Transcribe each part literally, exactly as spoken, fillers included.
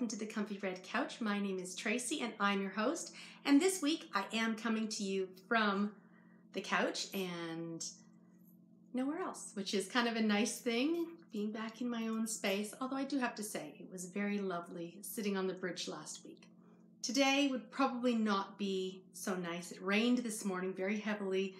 welcome to the Comfy Red Couch. My name is Tracy and I'm your host. And this week I am coming to you from the couch and nowhere else, which is kind of a nice thing, being back in my own space. Although I do have to say, it was very lovely sitting on the bridge last week. Today would probably not be so nice. It rained this morning very heavily.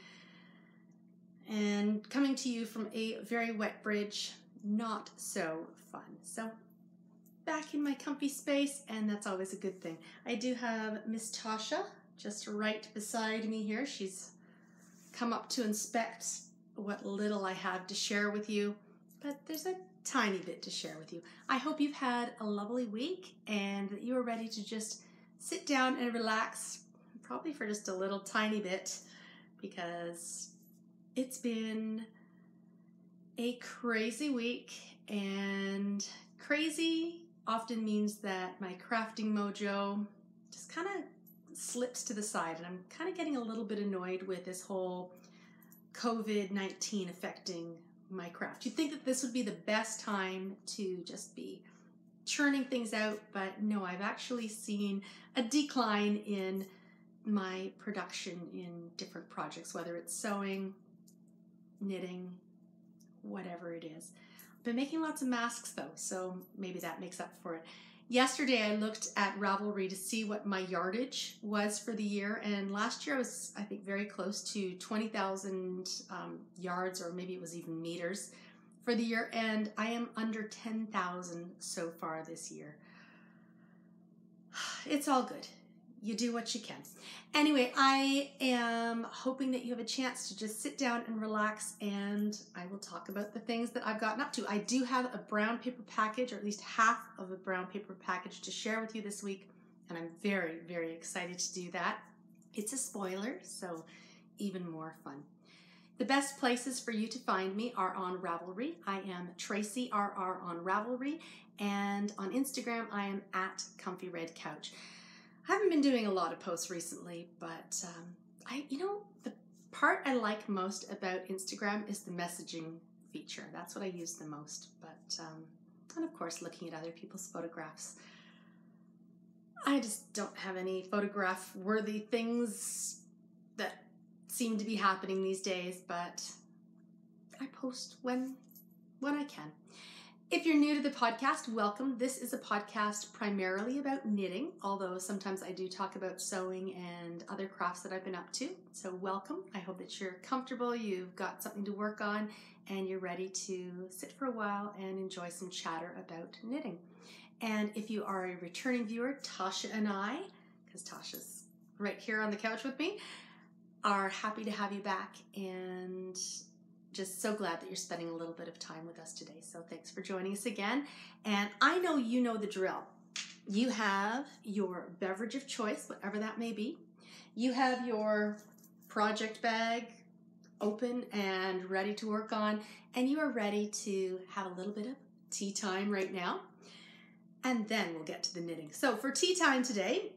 And coming to you from a very wet bridge, not so fun. So back in my comfy space, and that's always a good thing. I do have Miss Tasha just right beside me here. She's come up to inspect what little I have to share with you, but there's a tiny bit to share with you. I hope you've had a lovely week and that you are ready to just sit down and relax, probably for just a little tiny bit, because it's been a crazy week, and crazy often means that my crafting mojo just kind of slips to the side, and I'm kind of getting a little bit annoyed with this whole COVID nineteen affecting my craft. You'd think that this would be the best time to just be churning things out, but no, I've actually seen a decline in my production in different projects, whether it's sewing, knitting, whatever it is. I've been making lots of masks though, so maybe that makes up for it. Yesterday I looked at Ravelry to see what my yardage was for the year, and last year I was, I think, very close to twenty thousand um, yards, or maybe it was even meters for the year, and I am under ten thousand so far this year. It's all good. You do what you can. Anyway, I am hoping that you have a chance to just sit down and relax, and I will talk about the things that I've gotten up to. I do have a brown paper package, or at least half of a brown paper package to share with you this week, and I'm very, very excited to do that. It's a spoiler, so even more fun. The best places for you to find me are on Ravelry. I am Tracy R R on Ravelry, and on Instagram I am at Comfy Red Couch. I haven't been doing a lot of posts recently, but um, I, you know, the part I like most about Instagram is the messaging feature. That's what I use the most. But, um, and of course, looking at other people's photographs. I just don't have any photograph-worthy things that seem to be happening these days, but I post when, when I can. If you're new to the podcast, welcome. This is a podcast primarily about knitting, although sometimes I do talk about sewing and other crafts that I've been up to. So welcome. I hope that you're comfortable, you've got something to work on, and you're ready to sit for a while and enjoy some chatter about knitting. And if you are a returning viewer, Tasha and I, because Tasha's right here on the couch with me, are happy to have you back, and just so glad that you're spending a little bit of time with us today. So thanks for joining us again. And I know you know the drill. You have your beverage of choice, whatever that may be. You have your project bag open and ready to work on, and you are ready to have a little bit of tea time right now. And then we'll get to the knitting. So for tea time today,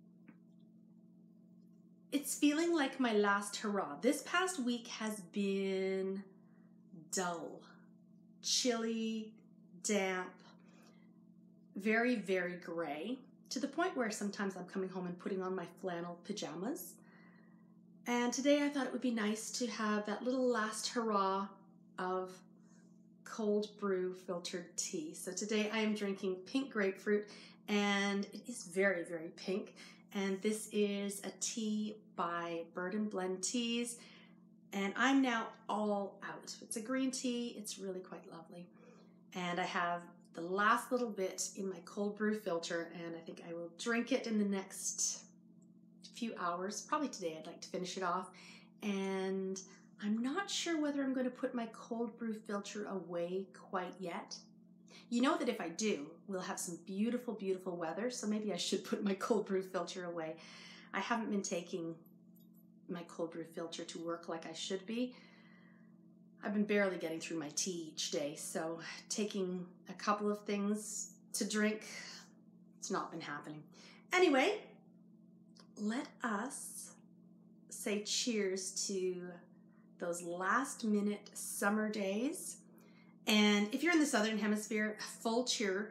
it's feeling like my last hurrah. This past week has been dull, chilly, damp, very, very gray, to the point where sometimes I'm coming home and putting on my flannel pajamas. And today I thought it would be nice to have that little last hurrah of cold brew filtered tea. So today I am drinking pink grapefruit, and it is very, very pink. And this is a tea by Bird and Blend Teas, and I'm now all out. It's a green tea. It's really quite lovely. And I have the last little bit in my cold brew filter, and I think I will drink it in the next few hours. Probably today I'd like to finish it off. And I'm not sure whether I'm going to put my cold brew filter away quite yet. You know that if I do, we'll have some beautiful, beautiful weather, so maybe I should put my cold brew filter away. I haven't been taking my cold brew filter to work like I should be. I've been barely getting through my tea each day, so taking a couple of things to drink, it's not been happening. Anyway, let us say cheers to those last minute summer days. And if you're in the Southern Hemisphere, full cheer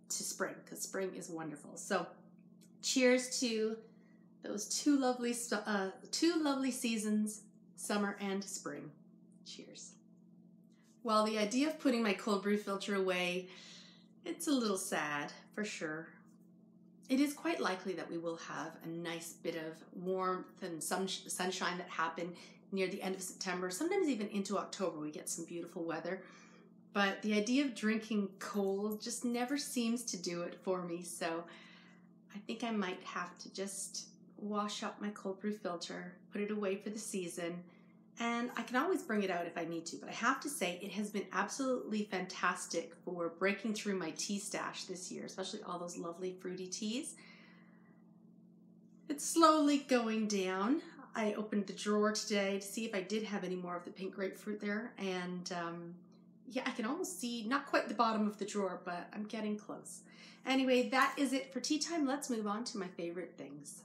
to spring, because spring is wonderful. So cheers to those two lovely, uh, two lovely seasons, summer and spring. Cheers. Well, the idea of putting my cold brew filter away, it's a little sad for sure. It is quite likely that we will have a nice bit of warmth and sun sunshine that happen near the end of September, sometimes even into October. We get some beautiful weather. But the idea of drinking cold just never seems to do it for me. So I think I might have to just wash up my cold brew filter, put it away for the season, and I can always bring it out if I need to. But I have to say, it has been absolutely fantastic for breaking through my tea stash this year, especially all those lovely fruity teas. It's slowly going down. I opened the drawer today to see if I did have any more of the pink grapefruit there, and um, yeah, I can almost see, not quite the bottom of the drawer, but I'm getting close. Anyway, that is it for tea time. Let's move on to my favorite things.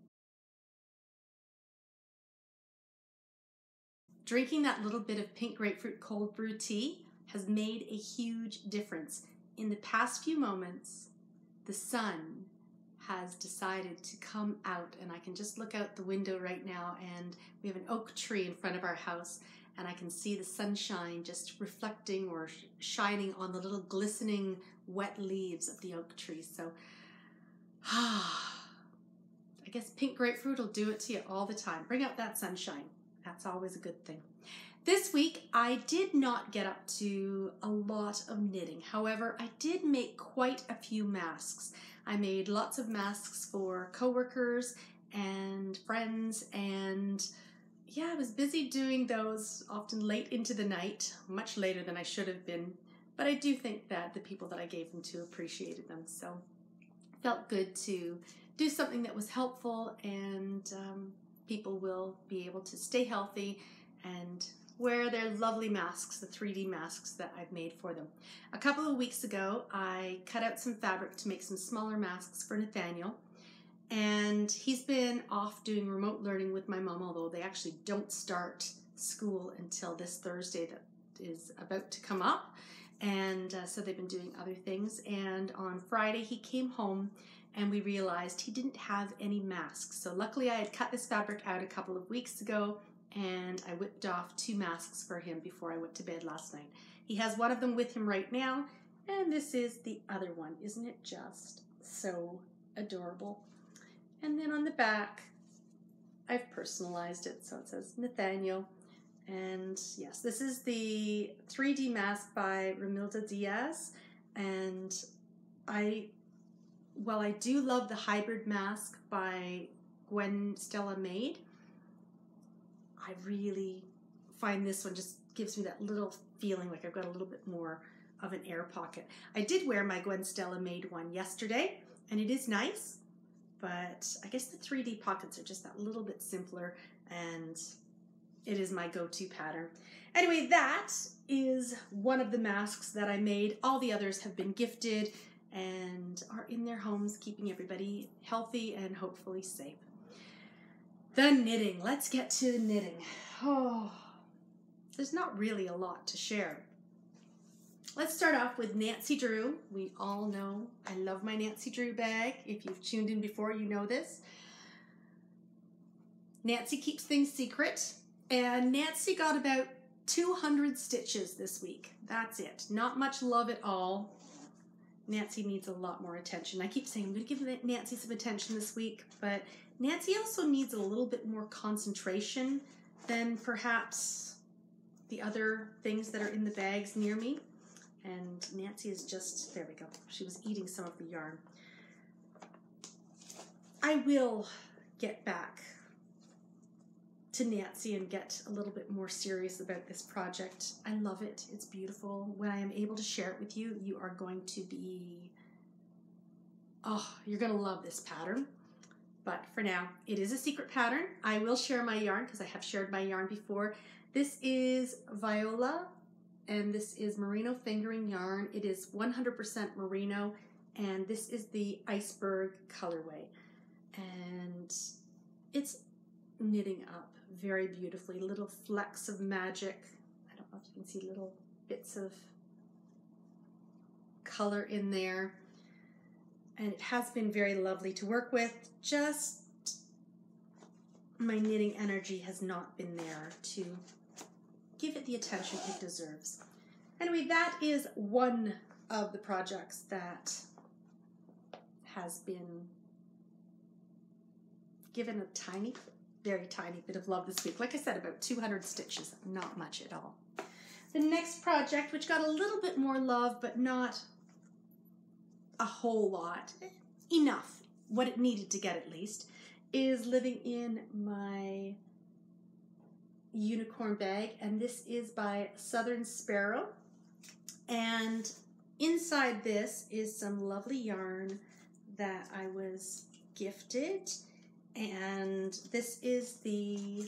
Drinking that little bit of pink grapefruit cold brew tea has made a huge difference. In the past few moments, the sun has decided to come out, and I can just look out the window right now, and we have an oak tree in front of our house, and I can see the sunshine just reflecting or shining on the little glistening wet leaves of the oak tree. So, I guess pink grapefruit will do it to you all the time. Bring out that sunshine. That's always a good thing. This week, I did not get up to a lot of knitting. However, I did make quite a few masks. I made lots of masks for coworkers and friends, and yeah, I was busy doing those often late into the night, much later than I should have been. But I do think that the people that I gave them to appreciated them, so it felt good to do something that was helpful, and um, people will be able to stay healthy and wear their lovely masks, the three D masks that I've made for them. A couple of weeks ago, I cut out some fabric to make some smaller masks for Nathaniel, and he's been off doing remote learning with my mom, although they actually don't start school until this Thursday that is about to come up, and uh, so they've been doing other things. And on Friday, he came home and we realized he didn't have any masks. So luckily I had cut this fabric out a couple of weeks ago, and I whipped off two masks for him before I went to bed last night. He has one of them with him right now, and this is the other one. Isn't it just so adorable? And then on the back, I've personalized it, so it says Nathaniel. And yes, this is the three D mask by Ramilda Diaz, and I While I do love the hybrid mask by Gwen Stella Maid, I really find this one just gives me that little feeling like I've got a little bit more of an air pocket. I did wear my Gwen Stella Maid one yesterday, and it is nice, but I guess the three D pockets are just that little bit simpler, and it is my go-to pattern. Anyway, that is one of the masks that I made. All the others have been gifted and are in their homes, keeping everybody healthy and hopefully safe. The knitting. Let's get to the knitting. Oh, there's not really a lot to share. Let's start off with Nancy Drew. We all know I love my Nancy Drew bag. If you've tuned in before, you know this. Nancy keeps things secret, and Nancy got about two hundred stitches this week. That's it. Not much love at all. Nancy needs a lot more attention. I keep saying I'm going to give Nancy some attention this week, but Nancy also needs a little bit more concentration than perhaps the other things that are in the bags near me. And Nancy is just, there we go. She was eating some of the yarn. I will get back to Nancy and get a little bit more serious about this project. I love it. It's beautiful. When I am able to share it with you, you are going to be, oh, you're going to love this pattern. But for now, it is a secret pattern. I will share my yarn because I have shared my yarn before. This is Viola, and this is Merino Fingering Yarn. It is one hundred percent merino, and this is the Iceberg colorway. And it's knitting up very beautifully. Little flecks of magic. I don't know if you can see little bits of color in there. and it has been very lovely to work with. Just my knitting energy has not been there to give it the attention it deserves. Anyway, that is one of the projects that has been given a tiny, very tiny bit of love this week. Like I said, about two hundred stitches, not much at all. The next project, which got a little bit more love, but not a whole lot, enough, what it needed to get at least, is living in my unicorn bag, and this is by Southern Sparrow. And inside this is some lovely yarn that I was gifted, and this is the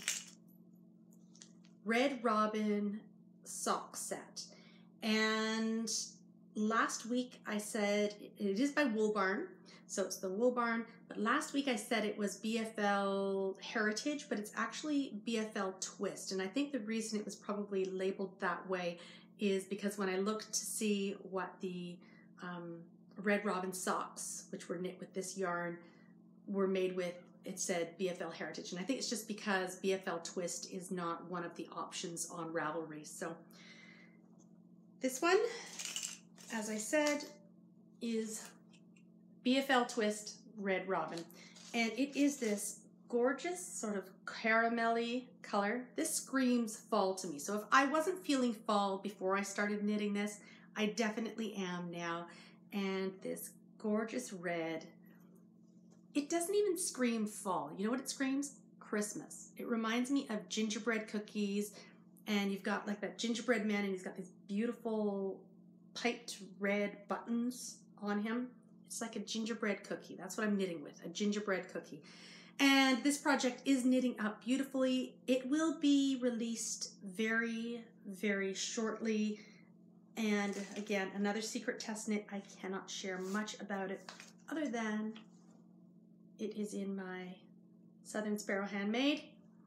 Red Robin sock set. And last week I said it is by Wool Barn, so it's the Wool Barn, but last week I said it was B F L Heritage, but it's actually B F L Twist. And I think the reason it was probably labeled that way is because when I looked to see what the um, Red Robin socks, which were knit with this yarn, were made with, it said B F L Heritage. And I think it's just because B F L Twist is not one of the options on Ravelry. So this one, as I said, is B F L Twist Red Robin. And it is this gorgeous sort of caramelly color. This screams fall to me. So if I wasn't feeling fall before I started knitting this, I definitely am now. And this gorgeous red, it doesn't even scream fall. You know what it screams? Christmas. It reminds me of gingerbread cookies, and you've got like that gingerbread man, and he's got these beautiful piped red buttons on him. It's like a gingerbread cookie. That's what I'm knitting with, a gingerbread cookie. And this project is knitting up beautifully. It will be released very, very shortly. And again, another secret test knit. I cannot share much about it other than it is in my Southern Sparrow Handmade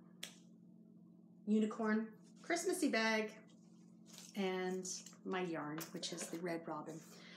unicorn Christmassy bag and my yarn, which is the Red Robin.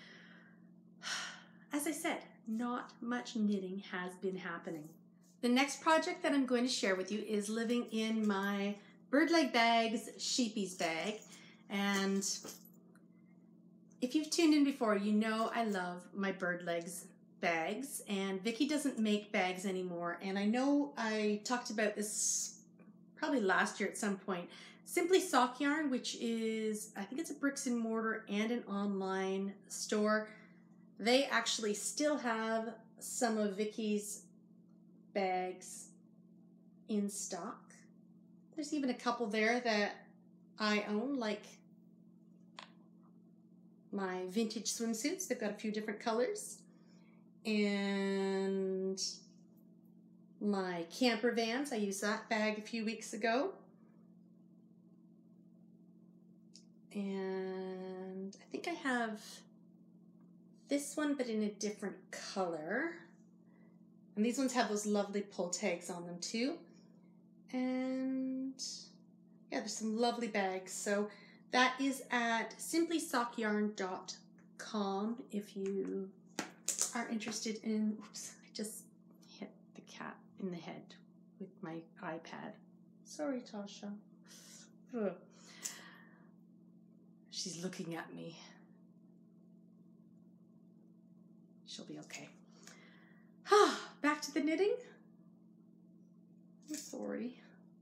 As I said, not much knitting has been happening. The next project that I'm going to share with you is living in my Bird Leg Bags Sheepies bag. And if you've tuned in before, you know I love my Bird Legs bags, and Vicki doesn't make bags anymore. And I know I talked about this probably last year at some point. Simply Sock Yarn, which is, I think it's a bricks and mortar and an online store. They actually still have some of Vicki's bags in stock. There's even a couple there that I own, like my vintage swimsuits. They've got a few different colors. And my camper vans, I used that bag a few weeks ago. And I think I have this one, but in a different color. And these ones have those lovely pull tags on them too. And yeah, there's some lovely bags. So that is at simply sock yarn dot com if you are interested in, oops, I just hit the cat in the head with my iPad. Sorry, Tasha. Ugh. She's looking at me. She'll be okay. Back to the knitting. I'm sorry.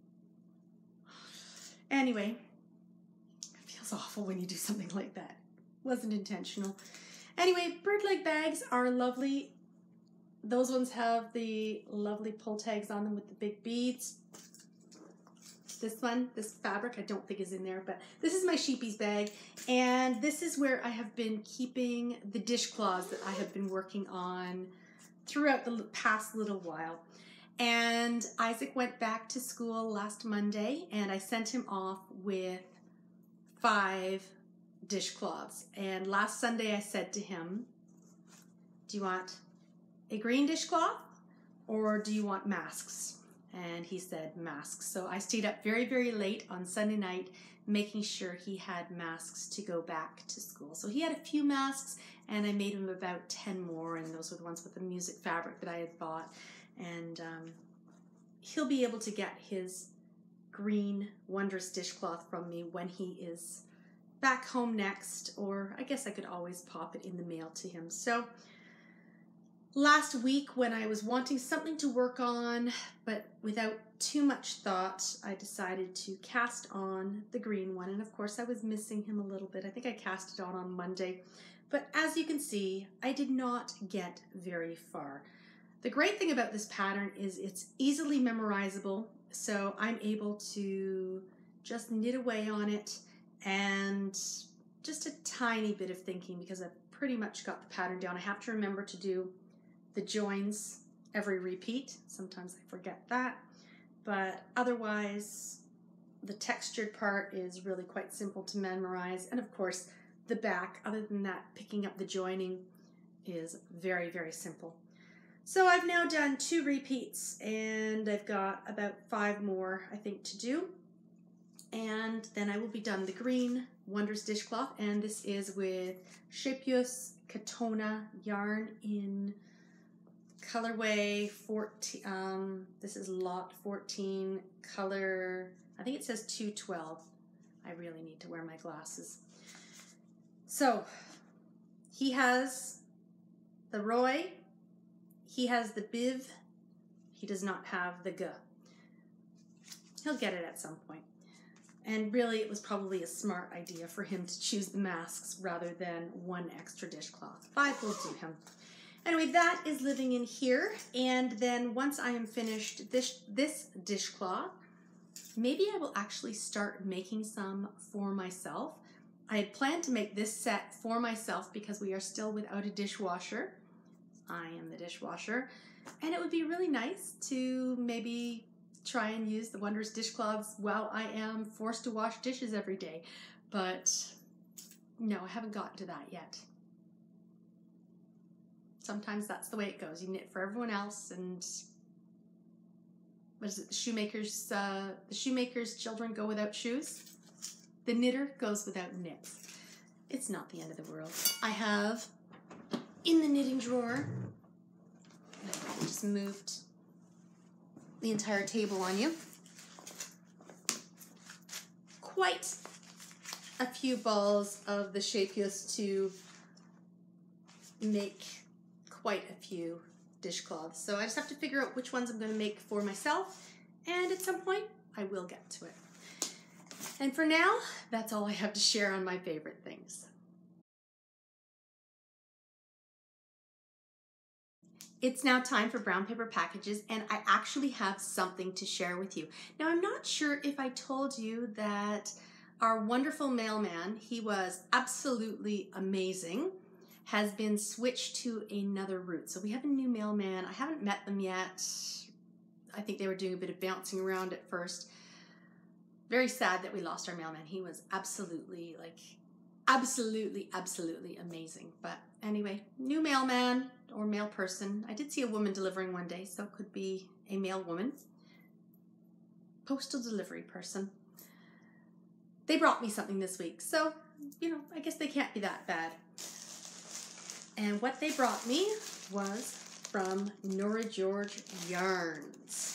Anyway, it feels awful when you do something like that. Wasn't intentional. Anyway, Bird Leg bags are lovely. Those ones have the lovely pull tags on them with the big beads. This one, this fabric, I don't think is in there, but this is my Sheepies bag, and this is where I have been keeping the dishcloths that I have been working on throughout the past little while. And Isaac went back to school last Monday, and I sent him off with five dishcloths. And last Sunday I said to him, do you want a green dishcloth or do you want masks? and he said masks. So I stayed up very, very late on Sunday night making sure he had masks to go back to school. So he had a few masks, and I made him about ten more, and those were the ones with the music fabric that I had bought. And um, he'll be able to get his green wondrous dishcloth from me when he is back home next, or I guess I could always pop it in the mail to him. So last week, when I was wanting something to work on, but without too much thought, I decided to cast on the green one. And of course, I was missing him a little bit. I think I cast it on on Monday. But as you can see, I did not get very far. The great thing about this pattern is it's easily memorizable. So I'm able to just knit away on it, and just a tiny bit of thinking, because I've pretty much got the pattern down. I have to remember to do the joins every repeat. Sometimes I forget that, but otherwise the textured part is really quite simple to memorize. And of course the back, other than that, picking up the joining is very, very simple. So I've now done two repeats, and I've got about five more, I think, to do. And then I will be done the green wondrous dishcloth, and this is with Shapeuse Katona yarn in colorway fourteen. Um, this is lot fourteen, color, I think it says two twelve. I really need to wear my glasses. So he has the Roy, he has the Biv, he does not have the G. He'll get it at some point. And really, it was probably a smart idea for him to choose the masks rather than one extra dishcloth. Five will do him. Anyway, that is living in here. And then once I am finished this, this dishcloth, maybe I will actually start making some for myself. I had planned to make this set for myself because we are still without a dishwasher. I am the dishwasher. And it would be really nice to maybe try and use the wondrous dishcloths while I am forced to wash dishes every day. But no, I haven't gotten to that yet. Sometimes that's the way it goes. You knit for everyone else, and what is it? The shoemaker's, uh, the shoemaker's children go without shoes. The knitter goes without knits. It's not the end of the world. I have in the knitting drawer, I just moved the entire table on you, quite a few balls of the Shapeuse to make quite a few dishcloths. So I just have to figure out which ones I'm going to make for myself, and at some point I will get to it. And for now, that's all I have to share on my favorite things. It's now time for brown paper packages, and I actually have something to share with you. Now, I'm not sure if I told you that our wonderful mailman, he was absolutely amazing, has been switched to another route. So we have a new mailman. I haven't met them yet. I think they were doing a bit of bouncing around at first. Very sad that we lost our mailman. He was absolutely, like, absolutely, absolutely amazing. But anyway, new mailman or mail person. I did see a woman delivering one day, so it could be a mail woman. Postal delivery person. They brought me something this week, so, you know, I guess they can't be that bad. And what they brought me was from Nora George Yarns.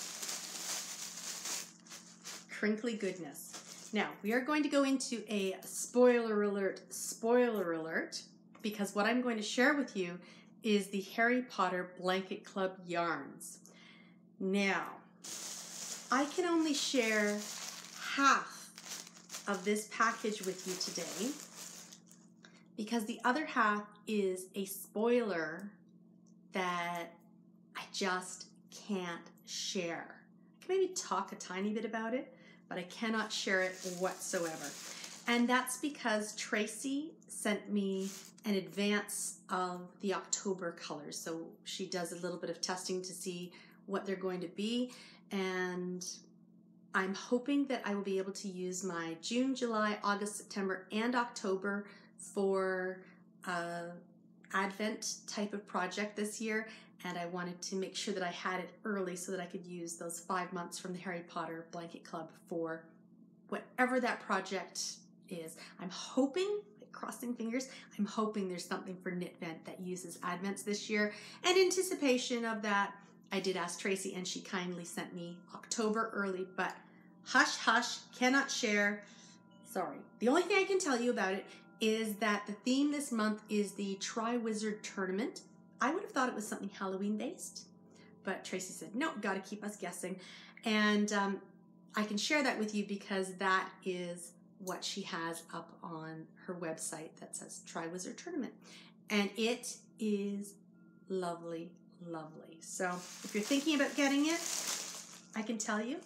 Crinkly goodness. Now, we are going to go into a spoiler alert, spoiler alert, because what I'm going to share with you is the Harry Potter Blanket Club yarns. Now, I can only share half of this package with you today because the other half is a spoiler that I just can't share. I can maybe talk a tiny bit about it, but I cannot share it whatsoever. And that's because Tracy sent me an advance of the October colors. So she does a little bit of testing to see what they're going to be. And I'm hoping that I will be able to use my June, July, August, September, and October for uh, Advent type of project this year, and I wanted to make sure that I had it early so that I could use those five months from the Harry Potter Blanket Club for whatever that project is. I'm hoping, crossing fingers, I'm hoping there's something for KnitVent that uses Advents this year. And in anticipation of that, I did ask Tracy and she kindly sent me October early, but hush hush, cannot share. Sorry. The only thing I can tell you about it is that the theme this month is the Triwizard Tournament. I would have thought it was something Halloween based, but Tracy said, no, got to keep us guessing. And um, I can share that with you because that is what she has up on her website that says Triwizard Tournament. And it is lovely, lovely. So if you're thinking about getting it, I can tell you,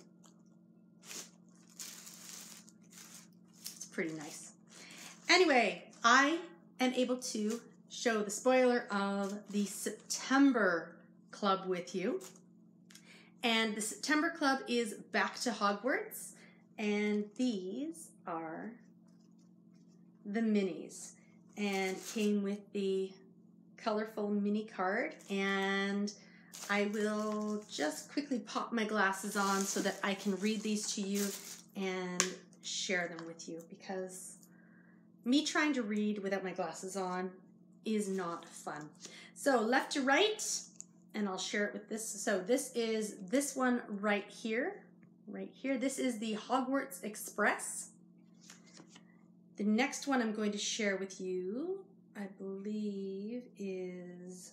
it's pretty nice. Anyway, I am able to show the spoiler of the September club with you. And the September club is Back to Hogwarts. And these are the minis. And came with the colorful mini card. And I will just quickly pop my glasses on so that I can read these to you and share them with you, because me trying to read without my glasses on is not fun. So left to right, and I'll share it with this. So this is this one right here, right here. This is the Hogwarts Express. The next one I'm going to share with you, I believe, is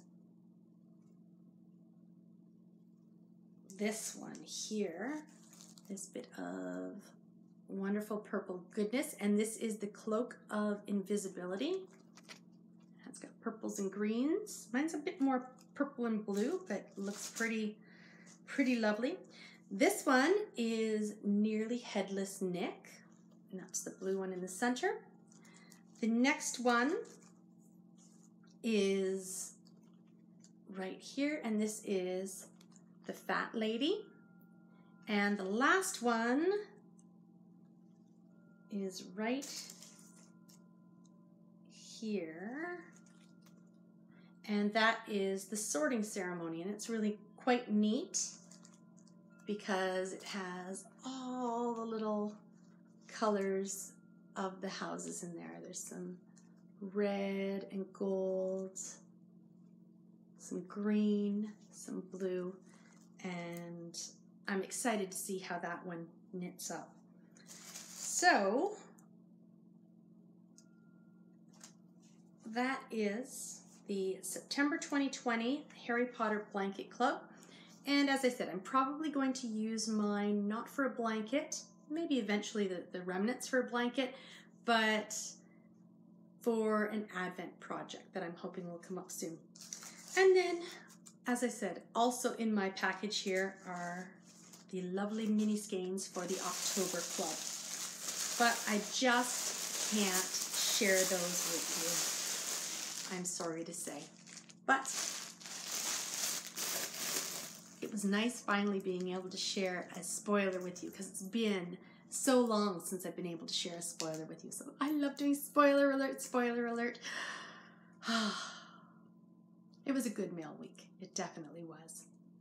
this one here. This bit of wonderful purple goodness, and this is the Cloak of Invisibility. It's got purples and greens. Mine's a bit more purple and blue, but looks pretty, pretty lovely. This one is Nearly Headless Nick, and that's the blue one in the center. The next one is right here, and this is the Fat Lady. And the last one is right here, and that is the Sorting Ceremony, and it's really quite neat because it has all the little colors of the houses in there. There's some red and gold, some green, some blue, and I'm excited to see how that one knits up. So that is the September twenty twenty Harry Potter Blanket Club. And as I said, I'm probably going to use mine not for a blanket, maybe eventually the, the remnants for a blanket, but for an Advent project that I'm hoping will come up soon. And then, as I said, also in my package here are the lovely mini skeins for the October Club. But I just can't share those with you, I'm sorry to say. But it was nice finally being able to share a spoiler with you, because it's been so long since I've been able to share a spoiler with you. So I love doing spoiler alert, spoiler alert. It was a good mail week. It definitely was.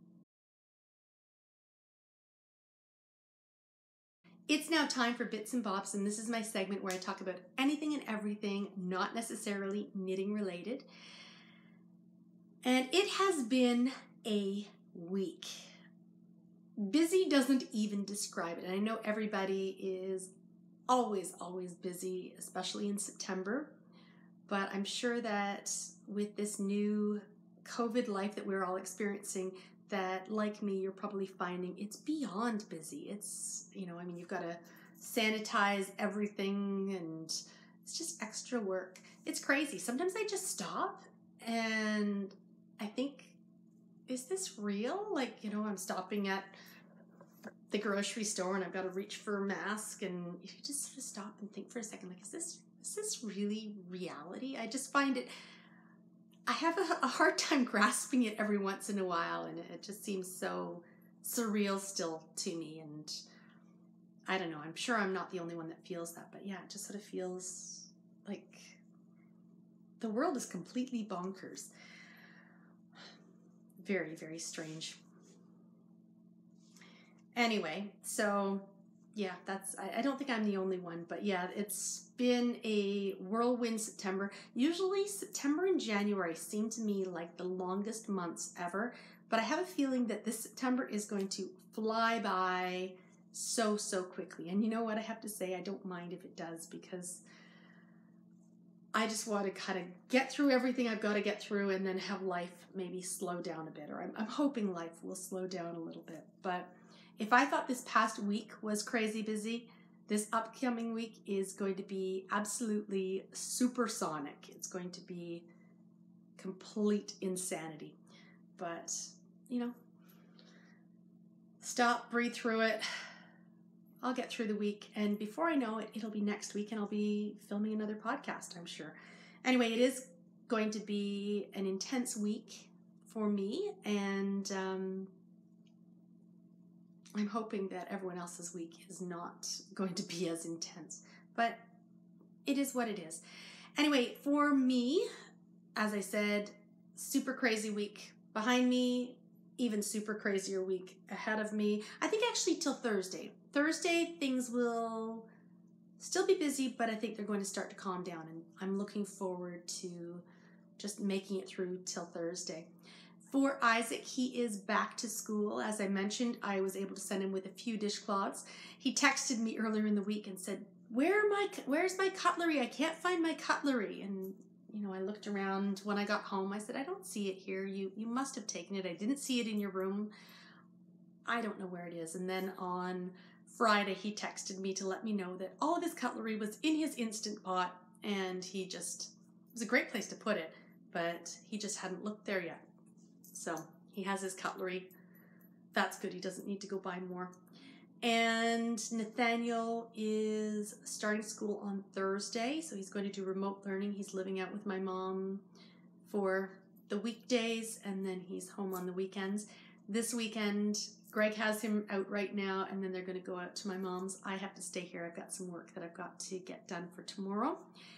It's now time for Bits and Bobs, and this is my segment where I talk about anything and everything, not necessarily knitting related. And it has been a week. Busy doesn't even describe it. And I know everybody is always, always busy, especially in September. But I'm sure that with this new COVID life that we're all experiencing, that, like me, you're probably finding it's beyond busy. It's, you know, I mean, you've got to sanitize everything, and it's just extra work. It's crazy. Sometimes I just stop and I think, is this real? Like, you know, I'm stopping at the grocery store and I've got to reach for a mask, and you just sort of stop and think for a second, like, is this, is this really reality? I just find it, I have a, a hard time grasping it every once in a while, and it just seems so surreal still to me. And I don't know, I'm sure I'm not the only one that feels that, but yeah, it just sort of feels like the world is completely bonkers. Very, very strange. Anyway, so yeah, that's, I, I don't think I'm the only one, but yeah, it's been a whirlwind September. Usually September and January seem to me like the longest months ever, but I have a feeling that this September is going to fly by so, so quickly. And you know what I have to say? I don't mind if it does, because I just want to kind of get through everything I've got to get through and then have life maybe slow down a bit, or I'm, I'm hoping life will slow down a little bit. But if I thought this past week was crazy busy, this upcoming week is going to be absolutely supersonic. It's going to be complete insanity. But, you know, stop, breathe through it. I'll get through the week, and before I know it, it'll be next week, and I'll be filming another podcast, I'm sure. Anyway, it is going to be an intense week for me, and um, I'm hoping that everyone else's week is not going to be as intense, but it is what it is. Anyway, for me, as I said, super crazy week behind me, even super crazier week ahead of me. I think actually till Thursday. Thursday, things will still be busy, but I think they're going to start to calm down, and I'm looking forward to just making it through till Thursday. For Isaac, he is back to school. As I mentioned, I was able to send him with a few dishcloths. He texted me earlier in the week and said, Where are my, where's my cutlery? I can't find my cutlery. And you know, I looked around when I got home. I said, I don't see it here. You you must have taken it. I didn't see it in your room. I don't know where it is. And then on Friday, he texted me to let me know that all of his cutlery was in his Instant Pot, and he just, it was a great place to put it, but he just hadn't looked there yet. So he has his cutlery. That's good. He doesn't need to go buy more. And Nathaniel is starting school on Thursday, so he's going to do remote learning. He's living out with my mom for the weekdays, and then he's home on the weekends. This weekend, Greg has him out right now, and then they're going to go out to my mom's. I have to stay here. I've got some work that I've got to get done for tomorrow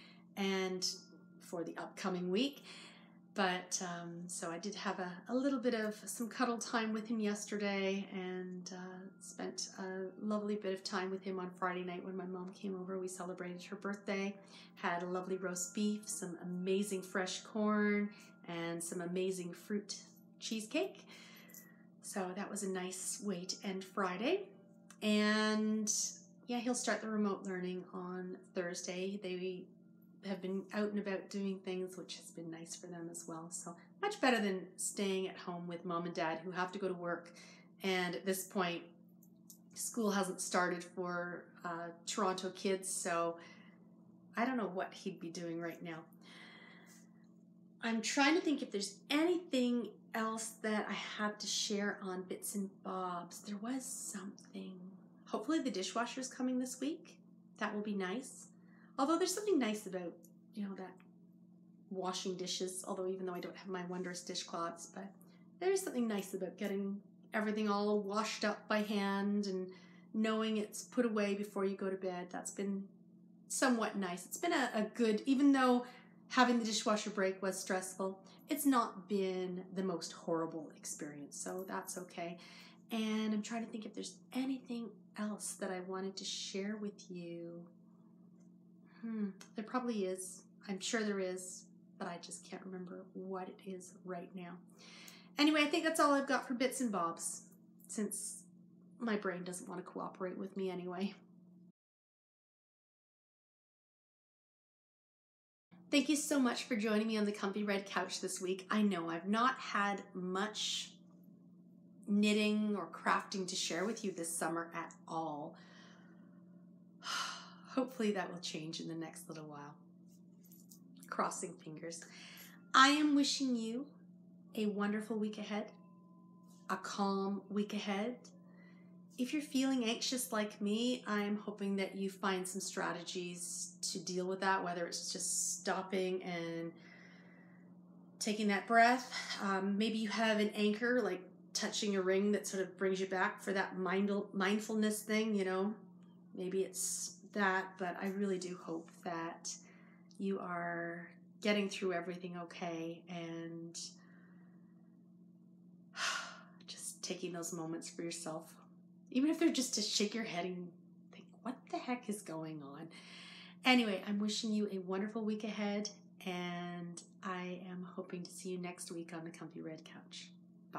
and for the upcoming week. But um, so I did have a, a little bit of some cuddle time with him yesterday, and uh, spent a lovely bit of time with him on Friday night when my mom came over. We celebrated her birthday, had a lovely roast beef, some amazing fresh corn, and some amazing fruit cheesecake. So that was a nice way to end Friday. And yeah, he'll start the remote learning on Thursday. They have been out and about doing things, which has been nice for them as well. So much better than staying at home with mom and dad, who have to go to work. And at this point, school hasn't started for uh, Toronto kids, so I don't know what he'd be doing right now. I'm trying to think if there's anything else that I have to share on Bits and Bobs. There was something. Hopefully the dishwasher's coming this week. That will be nice. Although there's something nice about, you know, that washing dishes, although even though I don't have my wondrous dishcloths, but there is something nice about getting everything all washed up by hand and knowing it's put away before you go to bed. That's been somewhat nice. It's been a, a good, even though having the dishwasher break was stressful, it's not been the most horrible experience, so that's okay. And I'm trying to think if there's anything else that I wanted to share with you. Hmm, there probably is. I'm sure there is, but I just can't remember what it is right now. Anyway, I think that's all I've got for Bits and Bobs, since my brain doesn't want to cooperate with me anyway. Thank you so much for joining me on the Comfy Red Couch this week. I know I've not had much knitting or crafting to share with you this summer at all. Hopefully that will change in the next little while. Crossing fingers. I am wishing you a wonderful week ahead, a calm week ahead. If you're feeling anxious like me, I'm hoping that you find some strategies to deal with that, whether it's just stopping and taking that breath. Um, maybe you have an anchor, like touching a ring that sort of brings you back for that mindful mindfulness thing, you know. Maybe it's that, but I really do hope that you are getting through everything okay, and just taking those moments for yourself, even if they're just to shake your head and think, what the heck is going on? Anyway, I'm wishing you a wonderful week ahead, and I am hoping to see you next week on the Comfy Red Couch. Bye.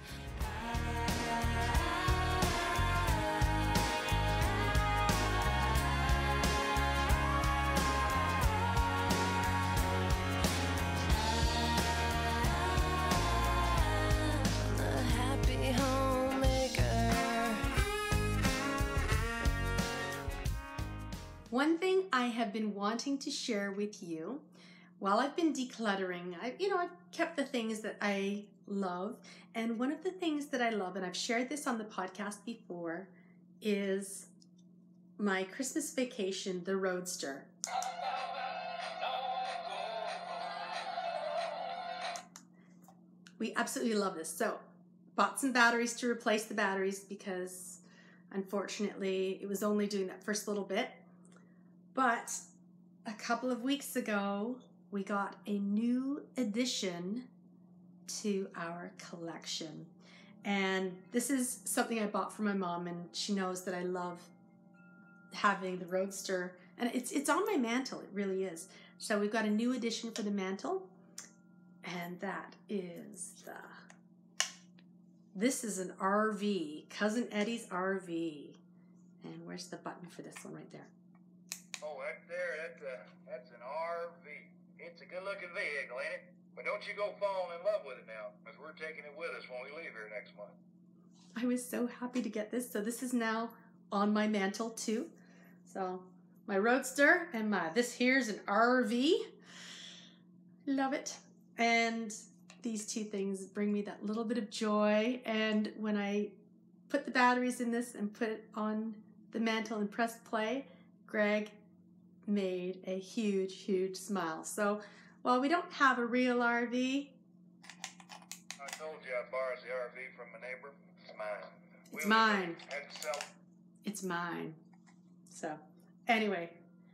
One thing I have been wanting to share with you while I've been decluttering, I, you know, I've kept the things that I love. And one of the things that I love, and I've shared this on the podcast before, is my Christmas vacation, the Roadster. We absolutely love this. So, bought some batteries to replace the batteries because unfortunately it was only doing that first little bit. But a couple of weeks ago, we got a new addition to our collection. And this is something I bought for my mom, and she knows that I love having the Roadster. And it's it's on my mantle, it really is. So we've got a new addition for the mantle, and that is the, this is an R V, Cousin Eddie's R V. And where's the button for this one? Right there. Oh, that there, that's, a, that's an R V. It's a good-looking vehicle, ain't it? But don't you go falling in love with it now, because we're taking it with us when we leave here next month. I was so happy to get this. So this is now on my mantle, too. So my Roadster and my, this here's an R V. Love it. And these two things bring me that little bit of joy. And when I put the batteries in this and put it on the mantle and pressed play, Greg made a huge, huge smile. So while we don't have a real R V, I told you I borrowed the R V from my neighbor. It's mine. It's we mine. Had to sell it. It's mine. So anyway,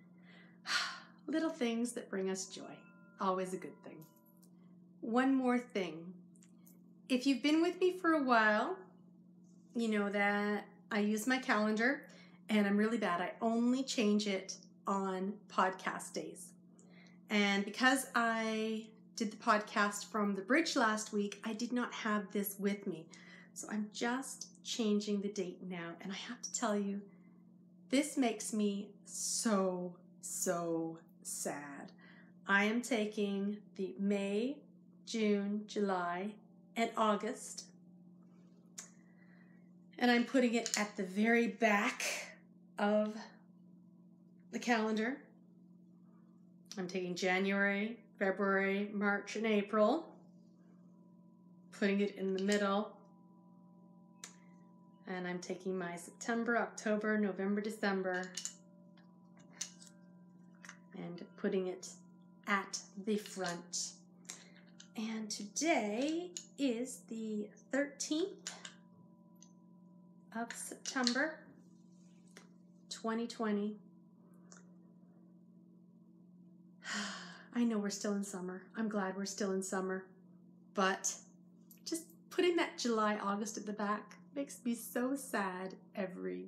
little things that bring us joy. Always a good thing. One more thing. If you've been with me for a while, you know that I use my calendar, and I'm really bad. I only change it on podcast days. And because I did the podcast from the bridge last week, I did not have this with me. So I'm just changing the date now. And I have to tell you, this makes me so, so sad. I am taking the May, June, July, and August, and I'm putting it at the very back of the calendar. I'm taking January, February, March, and April, putting it in the middle, and I'm taking my September, October, November, December, and putting it at the front. And today is the thirteenth of September, twenty twenty. I know we're still in summer. I'm glad we're still in summer. But just putting that July, August at the back makes me so sad every